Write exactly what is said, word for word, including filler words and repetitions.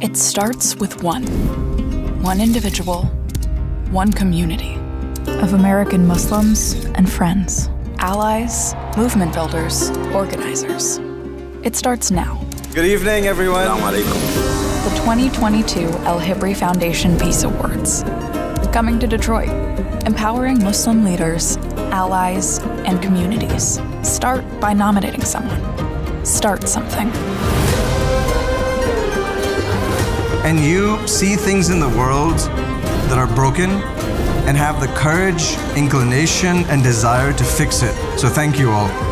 It starts with one. One individual, one community of American Muslims and friends, allies, movement builders, organizers. It starts now. Good evening, everyone. Assalamu alaikum. The twenty twenty-two El-Hibri Foundation Peace Awards. Coming to Detroit, empowering Muslim leaders, allies, and communities. Start by nominating someone. Start something. And you see things in the world that are broken and have the courage, inclination, and desire to fix it. So thank you all.